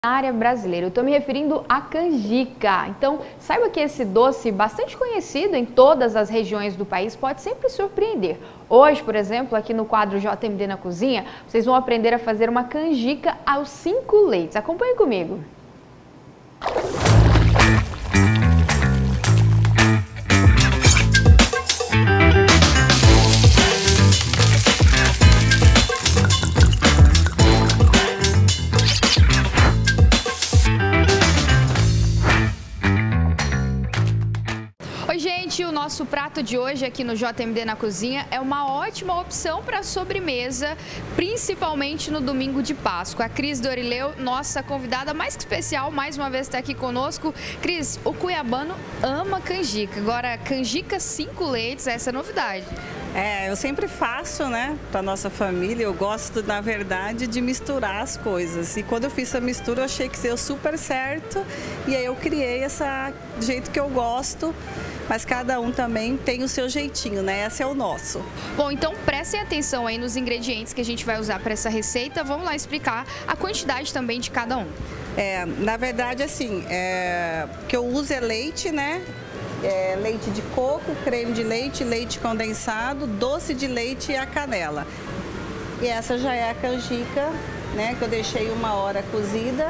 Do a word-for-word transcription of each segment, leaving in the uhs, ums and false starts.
Área brasileira. Eu estou me referindo à canjica. Então, saiba que esse doce, bastante conhecido em todas as regiões do país, pode sempre surpreender. Hoje, por exemplo, aqui no quadro J M D na Cozinha, vocês vão aprender a fazer uma canjica aos cinco leites. Acompanhe comigo. Oi gente, o nosso prato de hoje aqui no J M D na Cozinha é uma ótima opção para sobremesa, principalmente no domingo de Páscoa. A Cris Dorileu, nossa convidada mais que especial, mais uma vez está aqui conosco. Cris, o cuiabano ama canjica, agora canjica cinco leites, essa é novidade. É, eu sempre faço, né, para nossa família. Eu gosto, na verdade, de misturar as coisas. E quando eu fiz essa mistura, eu achei que deu super certo. E aí eu criei esse jeito que eu gosto. Mas cada um também tem o seu jeitinho, né? Esse é o nosso. Bom, então prestem atenção aí nos ingredientes que a gente vai usar para essa receita. Vamos lá explicar a quantidade também de cada um. É, na verdade, assim, é, o que eu uso é leite, né? É, leite de coco, creme de leite, leite condensado, doce de leite e a canela. E essa já é a canjica, né? Que eu deixei uma hora cozida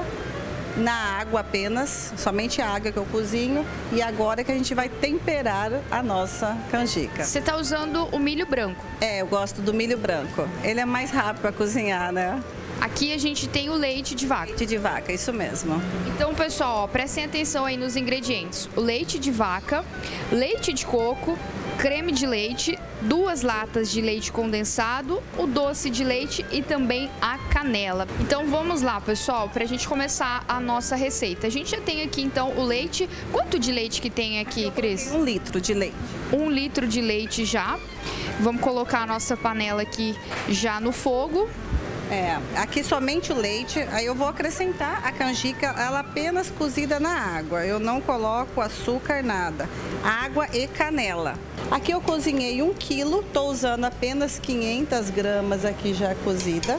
na água apenas, somente a água que eu cozinho. E agora que a gente vai temperar a nossa canjica. Você está usando o milho branco? É, eu gosto do milho branco. Ele é mais rápido para cozinhar, né? Aqui a gente tem o leite de vaca. Leite de vaca, isso mesmo. Então, pessoal, ó, prestem atenção aí nos ingredientes. O leite de vaca, leite de coco, creme de leite, duas latas de leite condensado, o doce de leite e também a canela. Então vamos lá, pessoal, para a gente começar a nossa receita. A gente já tem aqui então o leite. Quanto de leite que tem aqui, Cris? Um litro de leite. Um litro de leite já. Vamos colocar a nossa panela aqui já no fogo. É, aqui somente o leite, aí eu vou acrescentar a canjica, ela apenas cozida na água. Eu não coloco açúcar, nada. Água e canela. Aqui eu cozinhei um quilo, tô usando apenas quinhentas gramas aqui já cozida.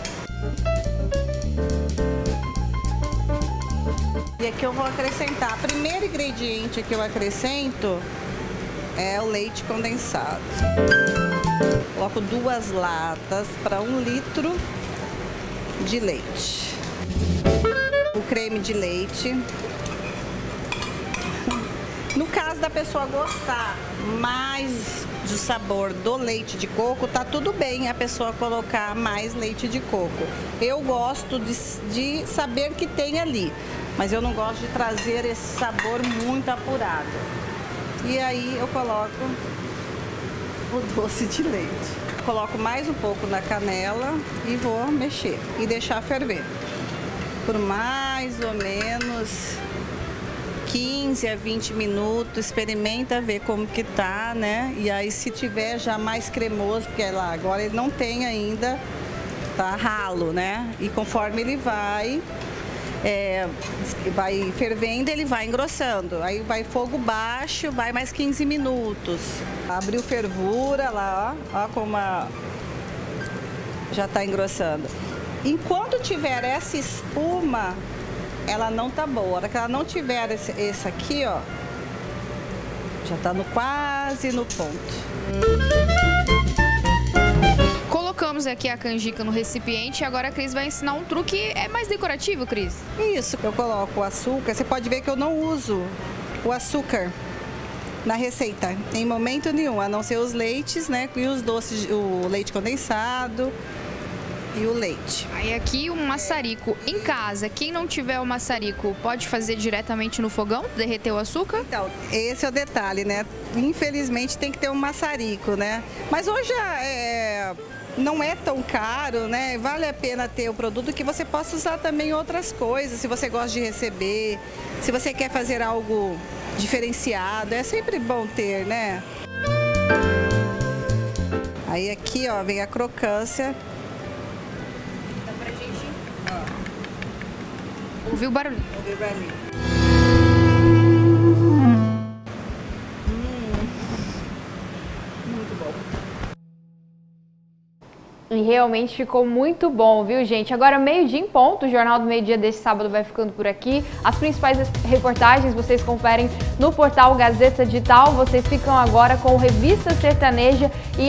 E aqui eu vou acrescentar, o primeiro ingrediente que eu acrescento é o leite condensado. Coloco duas latas para um litro de leite. O creme de leite. No caso da pessoa gostar mais do sabor do leite de coco, tá tudo bem a pessoa colocar mais leite de coco. Eu gosto de, de saber que tem ali, mas eu não gosto de trazer esse sabor muito apurado. E aí eu coloco o doce de leite. Coloco mais um pouco na canela e vou mexer e deixar ferver por mais ou menos quinze a vinte minutos. Experimenta ver como que tá, né? E aí se tiver já mais cremoso, porque lá agora ele não tem ainda, tá ralo, né? E conforme ele vai É, vai fervendo, ele vai engrossando. Aí vai fogo baixo, vai mais quinze minutos. Abriu fervura lá, ó, ó como a... já está engrossando. Enquanto tiver essa espuma, ela não tá boa. A hora que ela não tiver esse, esse aqui, ó, já tá no quase no ponto. Colocamos aqui a canjica no recipiente e agora a Cris vai ensinar um truque, é mais decorativo, Cris? Isso, eu coloco o açúcar. Você pode ver que eu não uso o açúcar na receita, em momento nenhum, a não ser os leites, né? E os doces, o leite condensado e o leite. Aí aqui um maçarico em casa, quem não tiver o maçarico pode fazer diretamente no fogão, derreter o açúcar? Então, esse é o detalhe, né? Infelizmente tem que ter um maçarico, né? Mas hoje é... não é tão caro, né? Vale a pena ter o produto que você possa usar também em outras coisas. Se você gosta de receber, se você quer fazer algo diferenciado, é sempre bom ter, né? Aí aqui, ó, vem a crocância. Dá pra gente... Ouviu o barulho? Ouviu o barulho. Hum, muito bom. e realmente ficou muito bom, viu, gente? Agora, meio-dia em ponto, o Jornal do Meio-Dia desse sábado vai ficando por aqui. As principais reportagens vocês conferem no portal Gazeta Digital. Vocês ficam agora com o Revista Sertaneja e